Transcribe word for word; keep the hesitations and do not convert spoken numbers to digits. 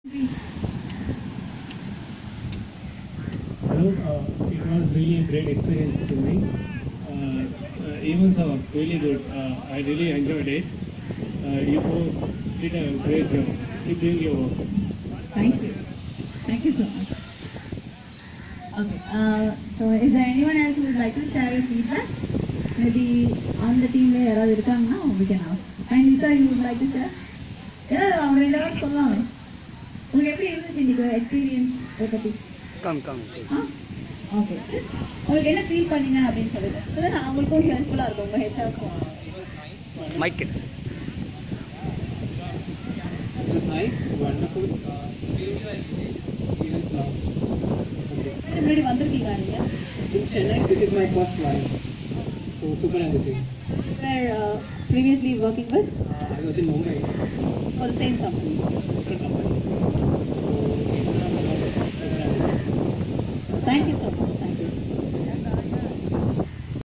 Hello, uh, it was really a great experience to me. Uh, uh, events are really good. Uh, I really enjoyed it. Uh, you both did a great job. Keep doing your work. Thank you. Thank you so much. Okay. Uh, so, is there anyone else who would like to share your feedback? Maybe on the team where you come now, we can ask. And Lisa, you would like to share? Yeah, I'm ready to come on. Okay, please, experience. Come, come. Huh? Okay. Okay, என்ன feel பண்ணீங்க அப்படினு சொல்லுங்க. அப்பதான் அவங்களுக்கும் ஹெல்ப்ஃபுல்லா இருக்கும் உங்க ஹெச்ஆர்க்கும். மைக் கிட்ஸ். Nice, wonderful. முன்னாடி வந்திருக்கீங்களா நீங்க? In Chennai, this is my first time. So super entertaining. Where uh, previously working with? Uh, I was in Mumbai. For the same company. Different company.